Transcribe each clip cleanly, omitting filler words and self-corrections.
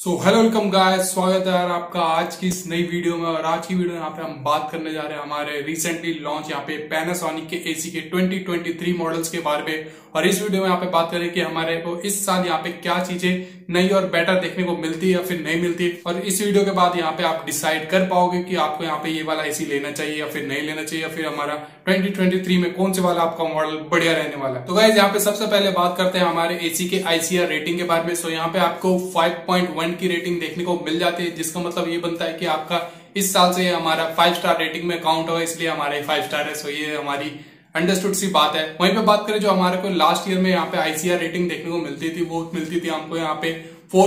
So hello welcome guys, स्वागत है यार आपका आज की इस नई वीडियो में। और आज की वीडियो में यहाँ पे हम बात करने जा रहे हैं हमारे रिसेंटली लॉन्च यहाँ पे पैनासोनिक के एसी के 2023 मॉडल्स के बारे में। और इस वीडियो में यहाँ पे बात करें कि हमारे को इस साल यहाँ पे क्या चीजें नई और बेटर देखने को मिलती है या फिर नहीं मिलती। और इस वीडियो के बाद यहाँ पे आप डिसाइड कर पाओगे कि आपको यहाँ पे ये वाला एसी लेना चाहिए या फिर नहीं लेना चाहिए, या फिर हमारा 2023 में कौन से वाला आपका मॉडल बढ़िया रहने वाला है। तो गाइस यहाँ पे सबसे पहले बात करते हैं हमारे एसी के आईसीआर रेटिंग के बारे में। सो यहाँ पे आपको 5.1 की रेटिंग देखने को मिल जाती है, जिसका मतलब ये बनता है कि आपका इस साल से हमारा 5 स्टार रेटिंग में काउंट होगा, इसलिए हमारे 5 स्टार है। सो ये हमारी अंडरस्टूड सी बात है। वहीं पे बात करें जो हमारे को लास्ट ईयर में यहाँ पे आईसीआर रेटिंग देखने को मिलती थी, वो मिलती थी हमको यहाँ पे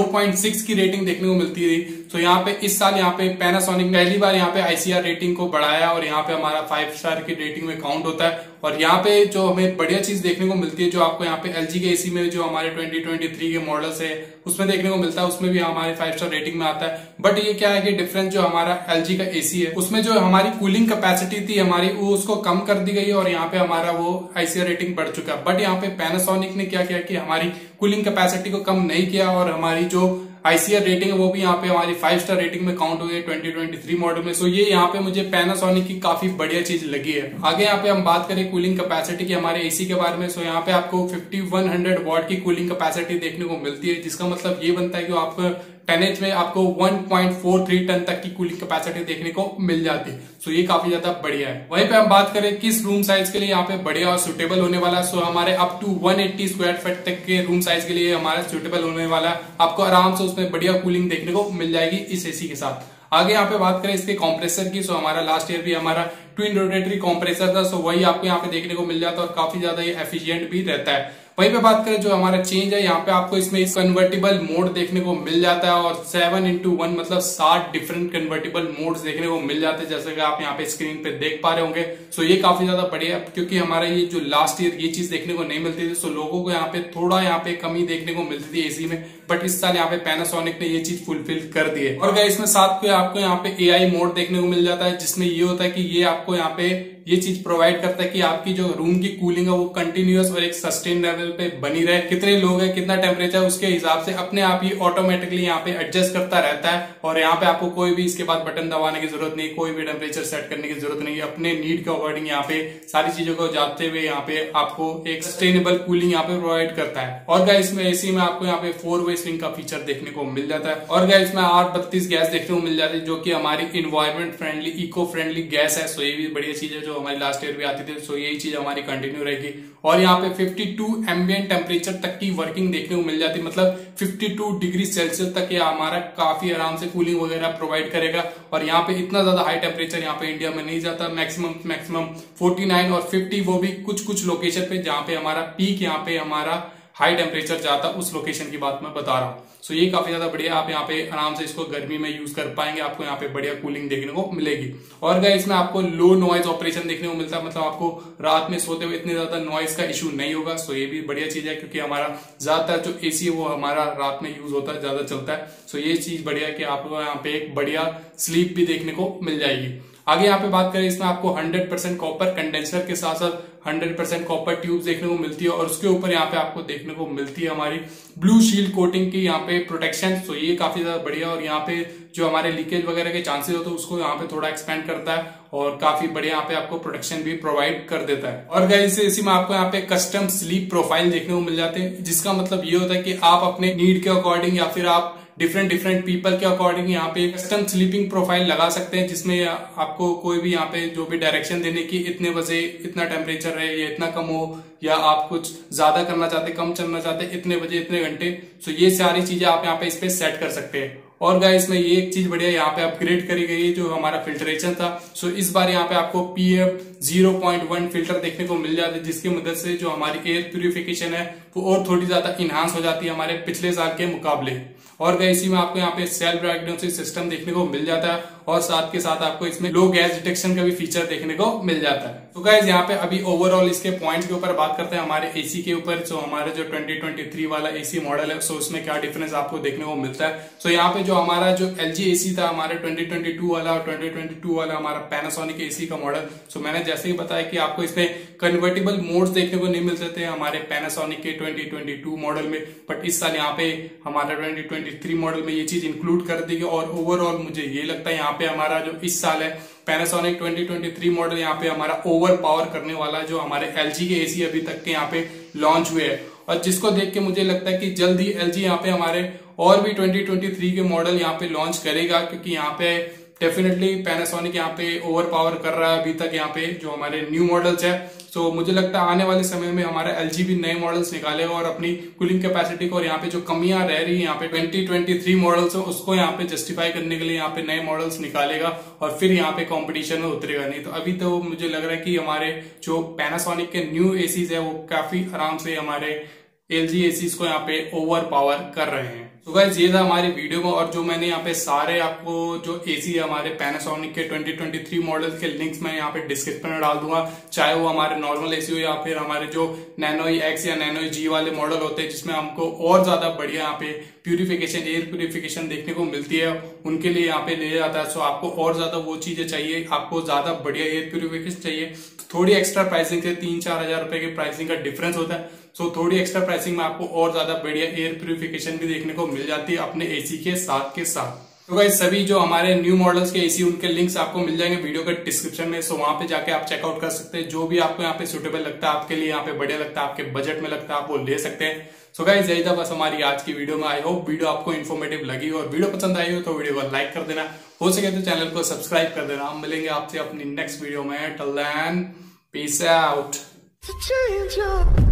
4.6 की रेटिंग देखने को मिलती थी। तो यहाँ पे इस साल यहाँ पे पैनासोनिक पहली बार यहाँ पे आईसीआर रेटिंग को बढ़ाया और यहाँ पे हमारा 5 स्टार की रेटिंग में काउंट होता है। और यहाँ पे जो हमें बढ़िया चीज देखने को मिलती है, जो आपको यहाँ पे एलजी के एसी में जो हमारे 2023 के मॉडल्स है उसमें देखने को मिलता है, उसमें भी हमारे 5 स्टार रेटिंग में आता है। बट ये क्या है कि डिफरेंस जो हमारा एलजी का एसी है उसमें जो हमारी कूलिंग कैपेसिटी थी हमारी, वो उसको कम कर दी गई है और यहाँ पे हमारा वो आईसीआर रेटिंग बढ़ चुका है। बट यहाँ पे पैनासोनिक ने क्या किया कि हमारी कूलिंग कैपेसिटी को कम नहीं किया और हमारी जो आईसीआर रेटिंग है वो भी यहाँ पे हमारी 5 स्टार रेटिंग में काउंट हुई है 2023 मॉडल में। सो ये यहाँ पे मुझे पैनासोनिक की काफी बढ़िया चीज लगी है। आगे यहाँ पे हम बात करें कूलिंग कैपेसिटी की हमारे एसी के बारे में। सो यहाँ पे आपको 5100 वॉट की कूलिंग कैपेसिटी देखने को मिलती है, जिसका मतलब ये बनता है कि आपको 10H में आपको 1.43 टन तक की कूलिंग कैपेसिटी देखने को मिल जाती है। सो ये काफी ज्यादा बढ़िया है। वहीं पे हम बात करें किस रूम साइज के लिए यहाँ पे बढ़िया और सुटेबल होने वाला है। सो हमारे अप टू 180 स्क्वायर फीट तक के रूम साइज के लिए हमारा सुटेबल होने वाला है। आपको आराम से उसमें बढ़िया कूलिंग देखने को मिल जाएगी इस एसी के साथ। आगे यहाँ पे बात करें इसके कंप्रेसर की। सो हमारा लास्ट ईयर भी हमारा ट्विन रोटेटरी कंप्रेसर था, सो वही आपको यहाँ पे देखने को मिल जाता है और काफी ज्यादा ये एफिशिएंट भी रहता है। वहीं पे बात करें जो हमारा चेंज है, यहाँ पे आपको इसमें इस कन्वर्टेबल मोड देखने को मिल जाता है और 7x1 मतलब 7 डिफरेंट कन्वर्टेबल मोड्स देखने को मिल जाते हैं, जैसे कि आप यहाँ पे स्क्रीन पे देख पा रहे होंगे। सो ये काफी ज्यादा बढ़िया है, क्योंकि हमारा ये जो लास्ट ईयर ये चीज देखने को नहीं मिलती थी। सो लोगों को यहाँ पे थोड़ा यहाँ पे कमी देखने को मिलती थी एसी में, बट इस साल यहाँ पे पैनासोनिक ने ये चीज फुलफिल कर दी है। और गाइस इसमें साथ में आपको यहाँ पे एआई मोड देखने को मिल जाता है, जिसमें ये होता है कि ये आपको यहाँ पे ये चीज प्रोवाइड करता है कि आपकी जो रूम की कूलिंग है वो कंटिन्यूअस और एक सस्टेन लेवल पे बनी रहे। कितने लोग हैं, कितना टेम्परेचर, उसके हिसाब से अपने आप ही ऑटोमेटिकली यहाँ पे एडजस्ट करता रहता है। और यहाँ पे आपको कोई भी इसके बाद बटन दबाने की जरूरत नहीं, कोई भी टेम्परेचर सेट करने की जरूरत नहीं। अपने नीड के अकॉर्डिंग यहाँ पे सारी चीजों को जाते हुए यहाँ पे आपको एक सस्टेनेबल कूलिंग यहाँ पे प्रोवाइड करता है। और गाइस इसमें एसी में आपको यहाँ पे 4 वे स्विंग का फीचर देखने को मिल जाता है। और गाइस इसमें 832 गैस देखने को मिल जाती है, जो की हमारी environment friendly eco friendly gas है। सो ये भी बढ़िया चीज है जो हमारी लास्ट ईयर भी आती थी। सो यही चीज हमारी कंटिन्यू रहेगी। और यहाँ पे 52 एम्बिएंट टेम्परेचर तक की वर्किंग देखने को मिल जाती है, मतलब 52 डिग्री सेल्सियस तक ये हमारा काफी आराम से कूलिंग वगैरह प्रोवाइड करेगा। और यहाँ पे इतना ज्यादा हाई टेम्परेचर यहाँ पे इंडिया में नहीं जाता, मैक्सिमम 49 और 50, वो भी कुछ लोकेशन पे जहाँ पे हमारा पीक यहाँ पे हमारा हाई टेम्परेचर जाता, उस लोकेशन की बात मैं बता रहा हूँ। सो ये काफी ज्यादा बढ़िया, आप यहाँ पे आराम से इसको गर्मी में यूज कर पाएंगे, आपको यहाँ पे बढ़िया कूलिंग देखने को मिलेगी। और गाइस इसमें आपको लो नॉइज ऑपरेशन देखने को मिलता है, मतलब आपको रात में सोते हुए इतने ज्यादा नॉइज का इशू नहीं होगा। सो ये भी बढ़िया चीज है, क्योंकि हमारा ज्यादातर जो एसी है वो हमारा रात में यूज होता है, ज्यादा चलता है। सो ये चीज बढ़िया है कि आपको यहाँ पे एक बढ़िया स्लीप भी देखने को मिल जाएगी। आगे यहाँ पे बात करें, इसमें आपको 100% कॉपर कंडेंसर के साथ साथ 100% कॉपर ट्यूब देखने को मिलती है। और उसके ऊपर यहाँ पे आपको देखने को मिलती है हमारी ब्लू शील्ड कोटिंग की यहाँ पे प्रोटेक्शन। तो ये काफी ज्यादा बढ़िया, और यहाँ पे जो हमारे लीकेज वगैरह के चांसेस होते हैं उसको यहाँ पे थोड़ा एक्सपेंड करता है और काफी बढ़िया यहाँ पे आपको प्रोटेक्शन भी प्रोवाइड कर देता है। और गाइस इसी में आपको यहाँ पे कस्टम स्लीप प्रोफाइल देखने को मिल जाते हैं, जिसका मतलब ये होता है कि आप अपने नीड के अकॉर्डिंग या फिर आप डिफरेंट पीपल के अकॉर्डिंग यहाँ पे कस्टम स्लीपिंग प्रोफाइल लगा सकते हैं, जिसमें आपको कोई भी यहाँ पे जो भी डायरेक्शन देने की इतने बजे इतना टेम्परेचर रहे या इतना कम हो, या आप कुछ ज्यादा करना चाहते कम चलना चाहते इतने बजे इतने घंटे। सो ये सारी चीजें आप यहाँ पे इस पे सेट कर सकते हैं। और गाइस इसमें ये एक चीज बढ़िया यहाँ पे अपग्रेड करी गई है, जो हमारा फिल्ट्रेशन था। सो इस बार यहाँ पे आपको PM0.1 फिल्टर देखने को मिल जाता है, जिसकी मदद से जो हमारी एयर प्यूरिफिकेशन है वो और थोड़ी ज्यादा इनहांस हो जाती है हमारे पिछले साल के मुकाबले। और गाइस इसी में आपको यहाँ पे सेल्फ डायग्नोसिस सिस्टम देखने को मिल जाता है। और साथ के साथ आपको इसमें लो गैस डिटेक्शन का भी फीचर देखने को मिल जाता है। तो गाइज यहाँ पे अभी ओवरऑल इसके पॉइंट्स के ऊपर बात करते हैं हमारे एसी के ऊपर। जो हमारे जो 2023 वाला एसी मॉडल है, सो उसमें क्या डिफरेंस आपको देखने को मिलता है। सो यहाँ पे जो हमारा जो LG एसी था हमारे 2022 वाला और 2022 वाला हमारा पैनासोनिक एसी का मॉडल, सो मैंने जैसे ही बताया कि आपको इसमें कन्वर्टेबल मोड्स देखने को नहीं मिलते थे हमारे पैनासोनिक के 2022 मॉडल में, बट इस साल यहाँ पे हमारा 2023 मॉडल में ये चीज इंक्लूड कर दी गई। और ओवरऑल मुझे ये लगता है यहाँ पे हमारा जो इस साल है पैनासोनिक 2023 मॉडल यहाँ पे हमारा ओवर पावर करने वाला जो हमारे LG के एसी अभी तक के यहाँ पे लॉन्च हुए हैं, और जिसको देख के मुझे लगता है कि जल्द ही LG यहाँ पे हमारे और भी 2023 के मॉडल यहाँ पे लॉन्च करेगा, क्योंकि यहाँ पे डेफिनेटली पैनासोनिक यहाँ पे ओवर पावर कर रहा है अभी तक यहाँ पे जो हमारे न्यू मॉडल्स है। सो मुझे लगता है आने वाले समय में हमारा LG भी नए मॉडल्स निकालेगा और अपनी कूलिंग कैपेसिटी को और यहाँ पे जो कमियां रह रही है यहाँ पे 2023 मॉडल्स है उसको यहाँ पे जस्टिफाई करने के लिए यहाँ पे नए मॉडल्स निकालेगा और फिर यहाँ पे कंपटीशन में उतरेगा। नहीं तो अभी तो मुझे लग रहा है कि हमारे जो पैनासोनिक के न्यू एसीज है वो काफी आराम से हमारे LG एसीज को यहाँ पे ओवर पावर कर रहे हैं। तो गाइस ये था हमारी वीडियो में, और जो मैंने यहाँ पे सारे आपको जो एसी है हमारे पैनासोनिक के 2023 मॉडल के लिंक्स मैं यहाँ पे डिस्क्रिप्शन में डाल दूंगा, चाहे वो हमारे नॉर्मल एसी हो या फिर हमारे जो नैनो एक्स या नैनो जी वाले मॉडल होते हैं जिसमें हमको और ज्यादा बढ़िया यहाँ पे प्यूरिफिकेशन, एयर प्यूरिफिकेशन देखने को मिलती है, उनके लिए यहाँ पे ले जाता है। सो आपको और ज्यादा वो चीजें चाहिए, आपको ज्यादा बढ़िया एयर प्यूरिफिकेशन चाहिए, तो थोड़ी एक्स्ट्रा प्राइसिंग से 3-4 हजार रुपए के प्राइसिंग का डिफरेंस होता है। सो थोड़ी एक्स्ट्रा प्राइसिंग में आपको और ज्यादा बढ़िया एयर प्यूरिफिकेशन भी देखने को मिल जाती है अपने एसी के साथ के साथ। तो गाइस सभी जो हमारे न्यू मॉडल्स के एसी उनके लिंक्स आपको मिल जाएंगे वीडियो के डिस्क्रिप्शन में, सो वहां पे जाके आप चेकआउट कर सकते हैं। जो भी आपको यहाँ पे सुटेबल लगता है, आपके लिए यहाँ पे बढ़िया लगता है, आपके बजट में लगता है, आप वो ले सकते हैं। सो गाइस यही था बस हमारी आज की वीडियो में। आई होप वीडियो आपको इन्फॉर्मेटिव लगी और वीडियो पसंद आई हो तो वीडियो को लाइक कर देना, हो सके तो चैनल को सब्सक्राइब कर देना। हम मिलेंगे आपसे अपनी नेक्स्ट वीडियो में। Till then peace out.